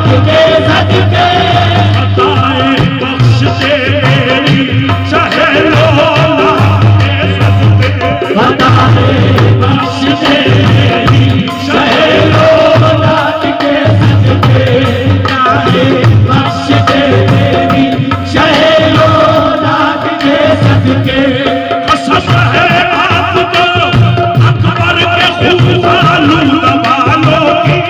के सदके बताए बख्श तेरी शहरोला के सदके बताए बख्श तेरी शहरोला के सदके बताए बख्श तेरी शहरोला के सदके कसम है आपको अकबर के खूबालू दबालों की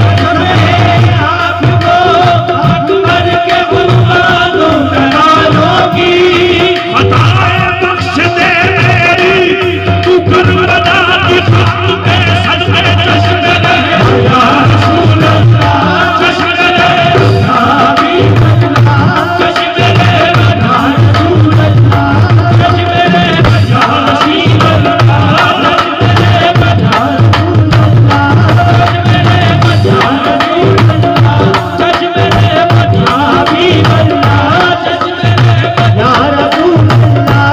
आपको अकबर के गुलबानों दलालों की बताए बख्श दे मेरी तू करबला की खाक पे सदके जश्न रहे या रसूल अल्लाह जश्न रहे या हबीब अल्लाह जश्न रहे या रसूल अल्लाह जश्न रहे या हबीब अल्लाह जश्न रहे या रसूल अल्लाह जश्न रहे या रसूल अल्लाह जश्न रहे या हबीब अल्लाह जश्न रहे या रसूल अल्लाह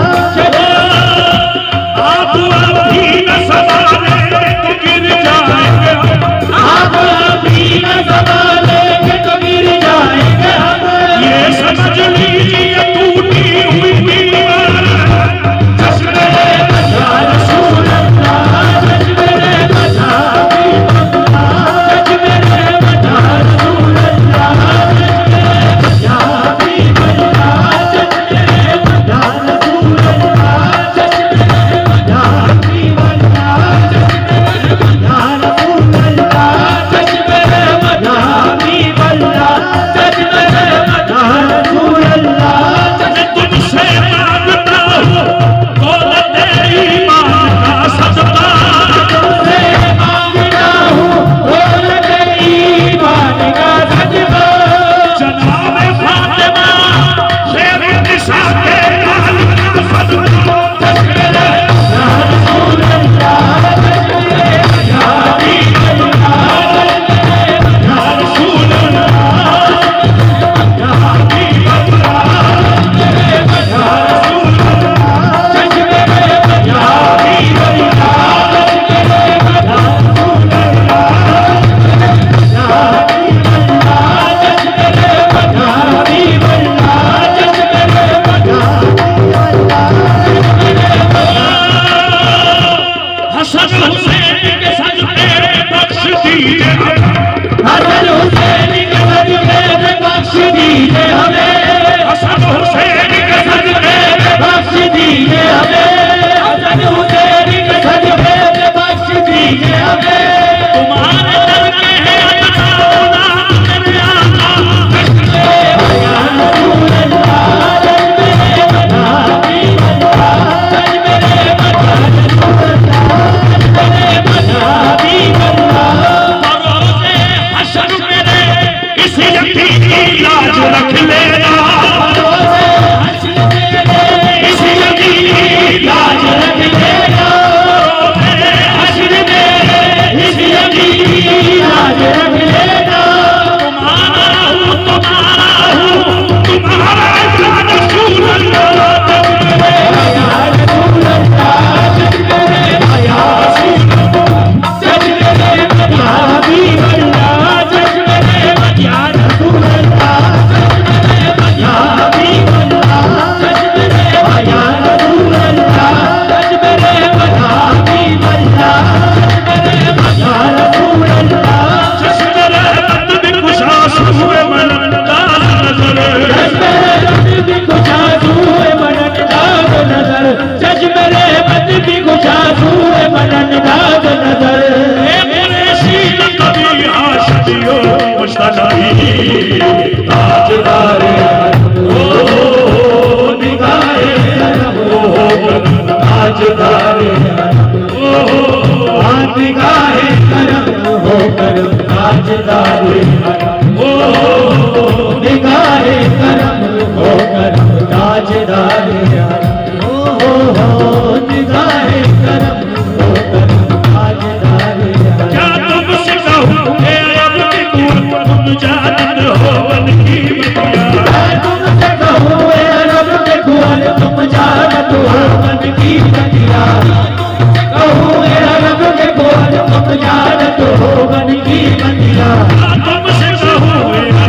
आप अभी न संभाले तो गिर जाएंगे आप अभी न संभालेंगे तो गिर जाएंगे हम ये समझ लीजिए टूटी हुई दीवार जश्न रहे या रसूल अल्लाह जश्न रहे या हबीब अल्लाह जश्न रहे या रसूल अल्लाह जश्न रहे या हबीब अल्लाह जश्न रहे या रसूल अल्लाह जश्न रहे या हबीब अल्लाह जश्न रहे या रसूल अल्लाह जश्न रहे या हबीब अल्लाह जश्न रहे या रसूल अल्लाह मैं तुमसे मांगता हूँ दौलत ईमान का सदका तुमसे मांगता हूँ दौलत ईमान का सदका जनाब फातिमा शेर निसा के लाल का सदका जश्न रहे या रसूल अल्लाह जश्न रहे या हबीब अल्लाह जश्न रहे या रसूल अल्लाह या हबीब अल्लाह जश्न रहे या रसूल अल्लाह जश्न रहे या हबीब अल्लाह जश्न रहे या रसूल अल्लाह या हबीब अल्लाह जश्न रहे या हबीब अल्लाह जश्न रहे या हसन हुसैन के सदके बख्श दीजिए हसन हुसैन के सदके बख्श दीजिए हमें हसन हुसैन के सदके बख्श दीजिए हमें हसन हुसैन के सदके बख्श दीजिए हमें तुम्हारे दर के हैं अता गुलाम मेरे आका या रसूल अल्लाह जश्न रहे या हबीब अल्लाह जश्न रहे या रसूल अल्लाह जश्न रहे या हबीब अल्लाह बरोज़े हशर मेरे इस यतीम की लाज रख लेना रोज़े हश्र मेरे इस यतीम की लाज रख लेना हश्र मेरे इस यतीम की लाज रख लेना तुम्हारा हूँ तुम्हारा या रसूल अल्लाह या रसूल अल्लाह जश्न रहे या रसूल अल्लाह जश्न रहे या हबीब अल्लाह जश्न रहे या रसूल अल्लाह जश्न रहे या हबीब अल्लाह जश्न रहे या रसूल अल्लाह जश्न रहे या हबीब अल्लाह जश्न रहे या रसूल अल्लाह जश्न रहमत भी खुशा सुए मन दार नजर जश्न रहमत भी खुशा सुए मनन दाग नजर जश्न रहमत भी खुशा सुए मनन दाग नजर कुरैशी न कभी आशिकियों मुश्तकी ताजदार ओ निगाहे करम ओ ताजदार ओ निगाहे करम हो करम ताजदार ओ निगाहे करम हो करम ताजदार ओ निगाहे करम हो करम ताजदार क्या तुमसे कहूँ ए अब की तुम जानत हो बन की मतिया तुमसे कहूँ रब के कुआं तुम जानत हो मन की बतिया कहूँ रब के कुआं तुम जानत हो मन की बतिया तुमसे कहूँ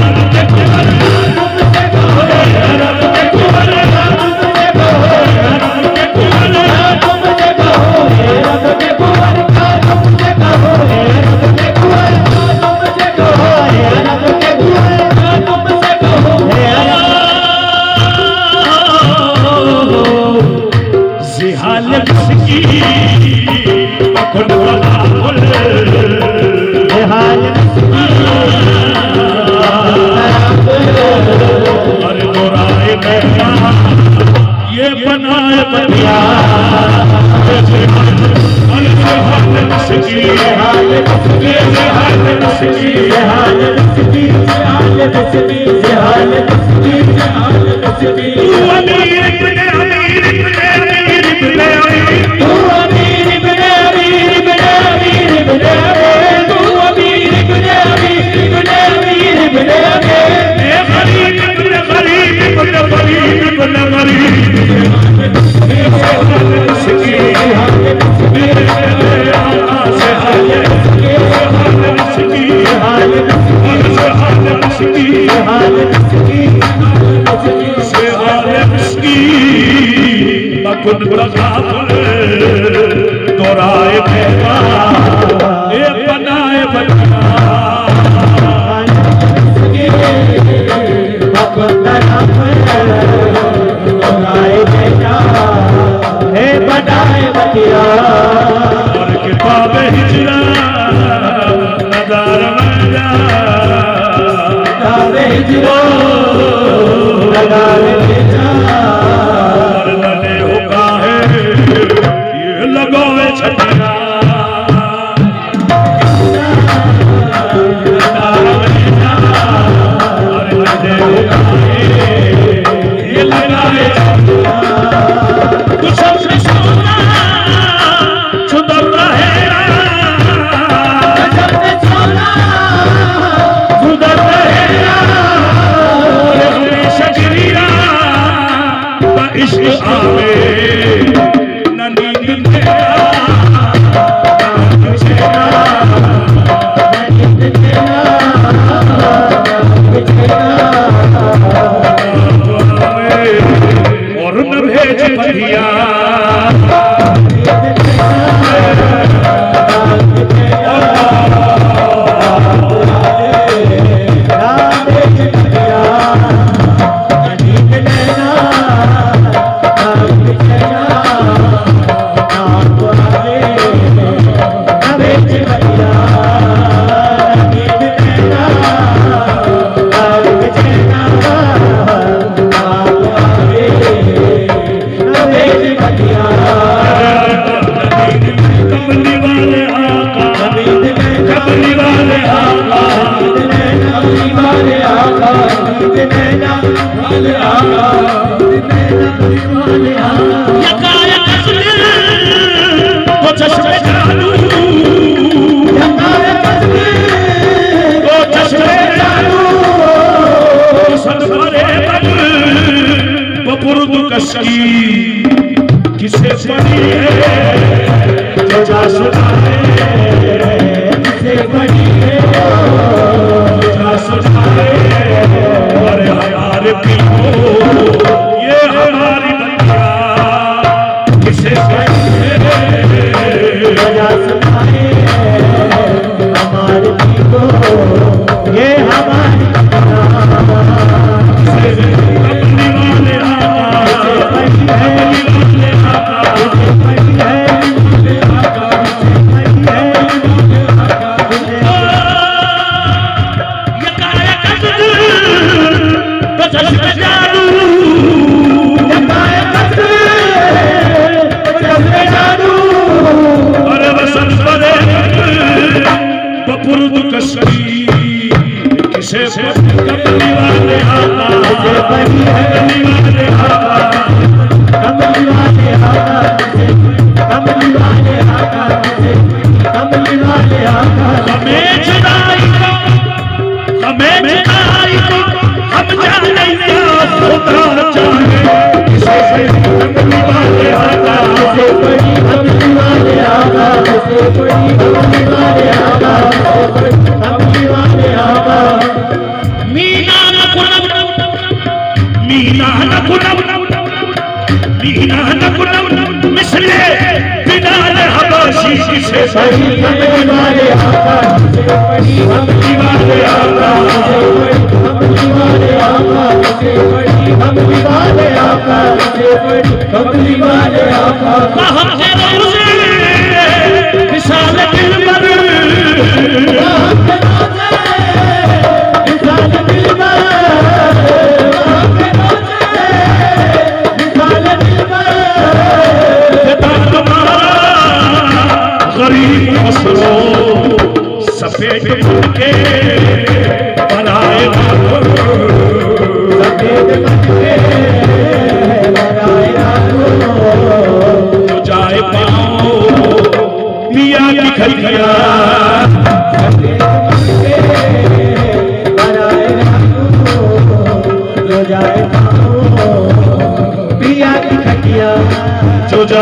दोराए बनाए बतिया और किताब हिजरा नजार मजा किताब हिजरा नजार मजा और लने होगा है ये लगावे छटिया नजार मजा और लने होगा है ये लगावे छटिया कुछ इश्क आवे न नींद तेरा और न भेज बढ़िया किसे बड़ी है जो जासुदा है किसे बड़ी है जो जासुदा है अरे हमारे पीओ ये हमारी बंदिया किसे बड़ी है जो जासुदा है हमारे पीओ ये हमारी कमली वाले आका कमली वाले आका कमली वाले आका कमली वाले आका कमली वाले आका हमें जुदाई को हम जाने क्या होता चाहे किसे कमली वाले आका किसे बड़ी कमली वाले आका किसे बड़ी कमली वाले आका कमली वाले आका मीना नकुलम मिसले बिलाल हबशी किसे बड़ी कमली वाले आका किसे बड़ी कमली वाले आका किसे बड़ी कमली वाले आका किसे बड़ी कमली वाले आका किसे बड़ी कमली वाले आका हम से रोज़े मिसाल दिलबर गरीब मसलो सफेद के बना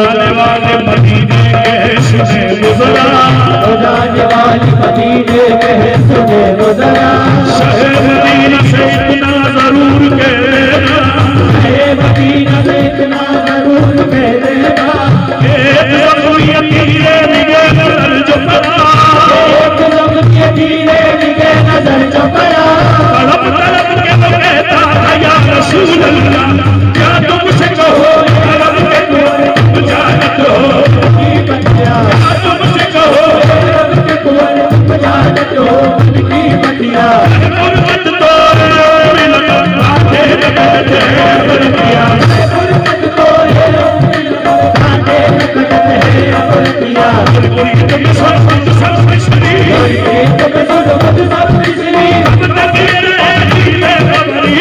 जाने वाले मदीने के सुने गुजरा, हो जाने वाले मदीने के सुने गुजरा, शहर मदीना से इतना जरूर कह देना, मदीना से इतना जरूर कह देना, एक जख्मी तीरे निगे नजर जो पड़ा, एक जख्मी तीरे निगे नजर जो पड़ा, तड़प तड़प के वो कहता था या रसूल अल्लाह, क्या तुमसे कहो तड़प के तुम जानत हो, क्या तुमसे कहो तड़प के तुम जानत हो की बतिया, गुरबत तो मिलता आते लगते बरतिया, गुरबत तो आते लगते है बतिया, मुरीद में सब पिछड़ी, मुरीद में सब पिछड़ी, अब तक ये रही है खबरी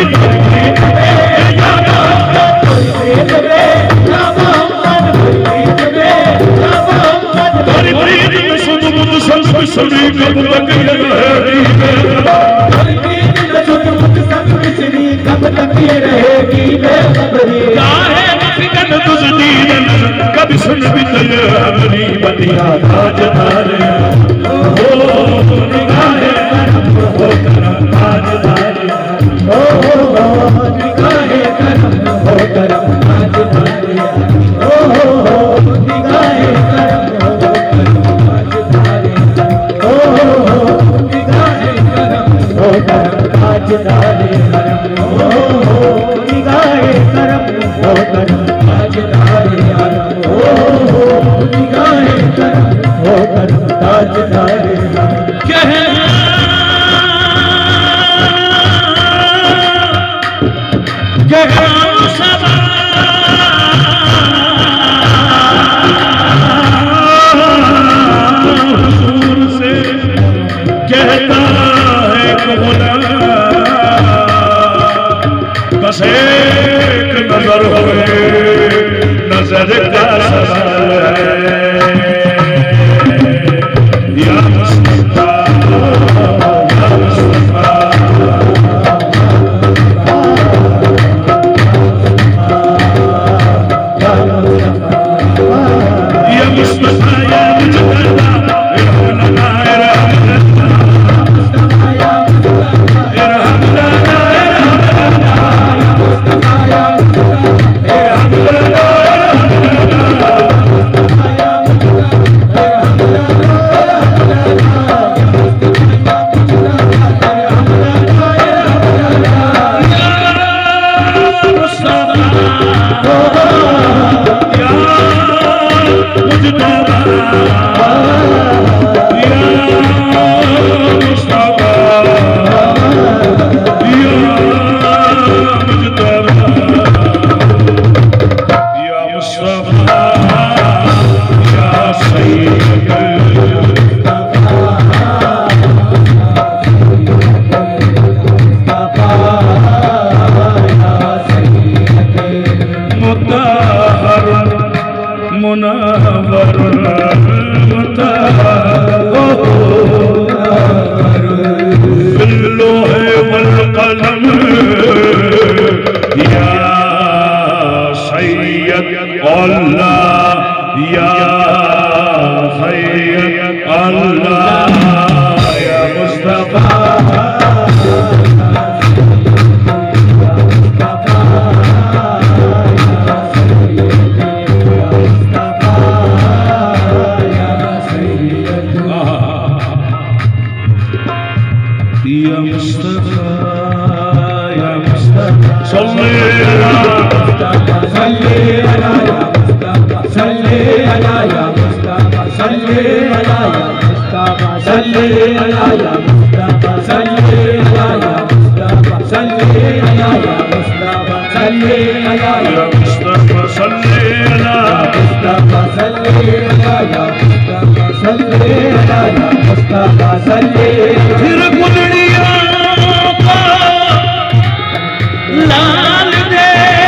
पिछड़ी कब तक ये रहेगी, कब तक ये रहेगी बेखबरी, काहे फिकर तुझ दीन कभी सुन भी तय अपनी बतिया ताजदार हो निगाहे करम हो करम ताजदार ओ निगाहे करम हो करम ताजदार, ओ निगाहे करम हो करम ताजदार, ओ निगाहे करम हो करम ताजदार, ओ निगाहे करम हो करम ताजदार, ओ निगाहे करम हो करम ताजदार, कहना सदा हुजूर से कहता है कबूला, बस एक नजर होए नजर का सवाल है, या मुस्तफा या मुस्तफा, या मुस्तफा या मुजतबा इरहम लना इरहम लना फिर कुंडलियों को लाल दे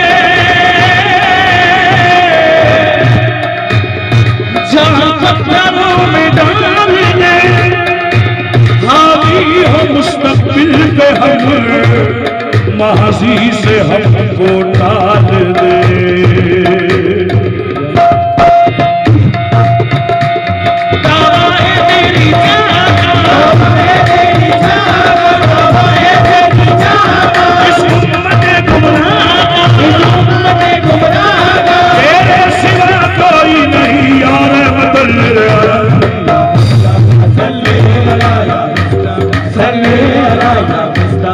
जहाँ पत्थरों में डाल दे, हावी हो मुस्तकबिल पे हम माजी से हमको टाल दे।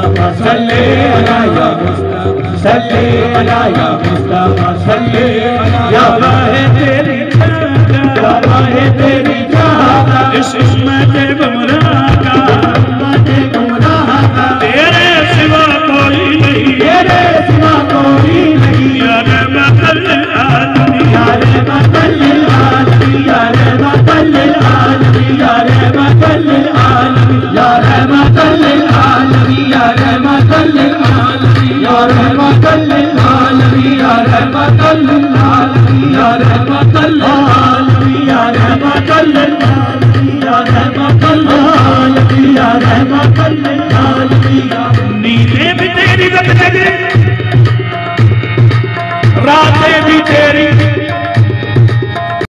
मुस्तफा सल्ले अला या मुस्तफा सल्ले अला या मुस्तफा सल्ले अला या बाहे तेरी चाहता बाहे तेरी चाहता इस उम्मत गुमराह का तेरे सिवा कोई नहीं तेरे सिवा कोई नहीं या रहमतुल लिल आलमीन या रहमतुल लिल आलमीन या रहमतुल लिल आलमीन या रहमतुल लिल आलमीन या रहमतुल लिल आलमीन या रहमतुल लिल आलमीन या रहमतुल लिल आलमीन या रहमतुल लिल आलमीन या रहमतुल लिल आलमीन या रहमतुल लिल आलमीन या रहमतुल लिल आलमीन या रहमतुल लिल आलमीन नीले भी तेरी रख